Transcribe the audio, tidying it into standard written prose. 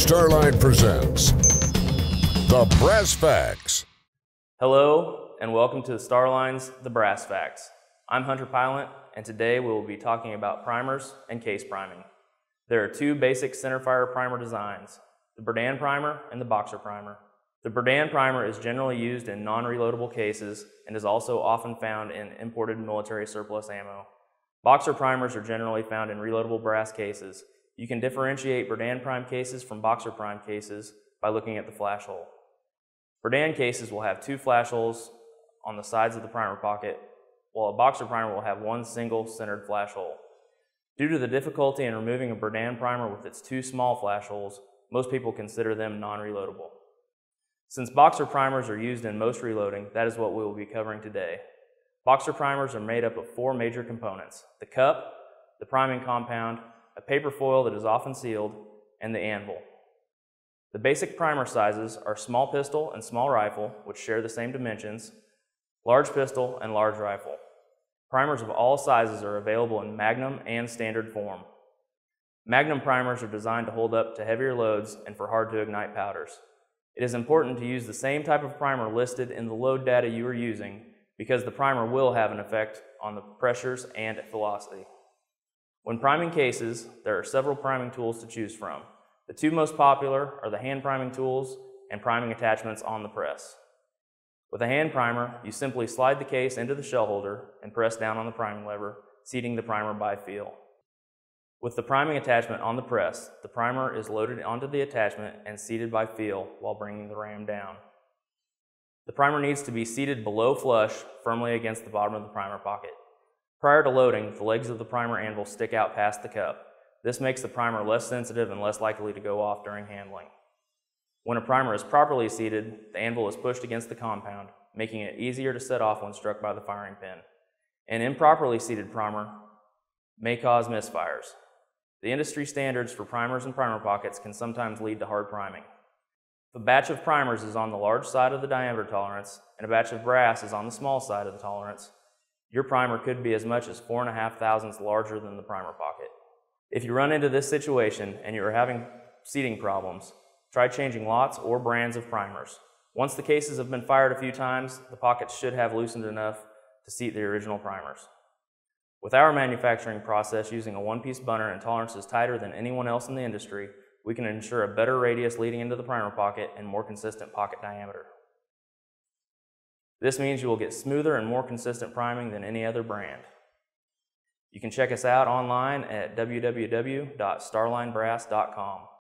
Starline presents The Brass Facts. Hello, and welcome to Starline's The Brass Facts. I'm Hunter Pilot, and today we will be talking about primers and case priming. There are two basic centerfire primer designs, the Berdan primer and the boxer primer. The Berdan primer is generally used in non-reloadable cases and is also often found in imported military surplus ammo. Boxer primers are generally found in reloadable brass cases. You can differentiate Berdan prime cases from boxer prime cases by looking at the flash hole. Berdan cases will have two flash holes on the sides of the primer pocket, while a boxer primer will have one single centered flash hole. Due to the difficulty in removing a Berdan primer with its two small flash holes, most people consider them non-reloadable. Since boxer primers are used in most reloading, that is what we will be covering today. Boxer primers are made up of four major components: the cup, the priming compound, a paper foil that is often sealed, and the anvil. The basic primer sizes are small pistol and small rifle, which share the same dimensions, large pistol, and large rifle. Primers of all sizes are available in Magnum and standard form. Magnum primers are designed to hold up to heavier loads and for hard-to-ignite powders. It is important to use the same type of primer listed in the load data you are using because the primer will have an effect on the pressures and velocity. When priming cases, there are several priming tools to choose from. The two most popular are the hand priming tools and priming attachments on the press. With a hand primer, you simply slide the case into the shell holder and press down on the priming lever, seating the primer by feel. With the priming attachment on the press, the primer is loaded onto the attachment and seated by feel while bringing the ram down. The primer needs to be seated below flush, firmly against the bottom of the primer pocket. Prior to loading, the legs of the primer anvil stick out past the cup. This makes the primer less sensitive and less likely to go off during handling. When a primer is properly seated, the anvil is pushed against the compound, making it easier to set off when struck by the firing pin. An improperly seated primer may cause misfires. The industry standards for primers and primer pockets can sometimes lead to hard priming. If a batch of primers is on the large side of the diameter tolerance and a batch of brass is on the small side of the tolerance, your primer could be as much as 4.5 thousandths larger than the primer pocket. If you run into this situation and you are having seating problems, try changing lots or brands of primers. Once the cases have been fired a few times, the pockets should have loosened enough to seat the original primers. With our manufacturing process using a one-piece bunner and tolerances tighter than anyone else in the industry, we can ensure a better radius leading into the primer pocket and more consistent pocket diameter. This means you will get smoother and more consistent priming than any other brand. You can check us out online at www.starlinebrass.com.